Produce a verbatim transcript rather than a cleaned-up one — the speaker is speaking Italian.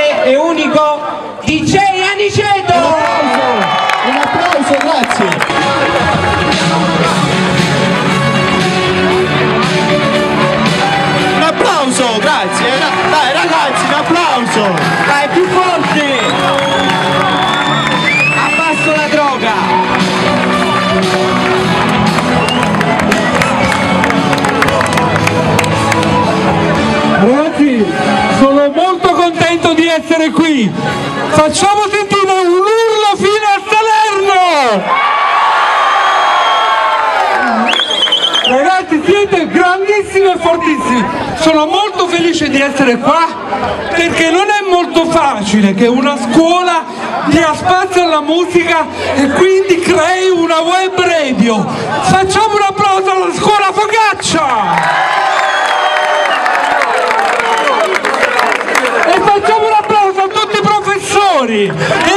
e unico D J Aniceto. Un applauso, grazie. Un applauso, grazie. Dai ragazzi, un applauso. Dai, più forte. Abbasso la droga. Ragazzi, sono molto contento di essere qui. Facciamo sentire un urlo fino a Salerno! Ragazzi, siete grandissimi e fortissimi. Sono molto felice di essere qua perché non è molto facile che una scuola dia spazio alla musica e quindi crei una web radio. Facciamo un applauso alla scuola Focaccia! E facciamo un applauso a tutti i professori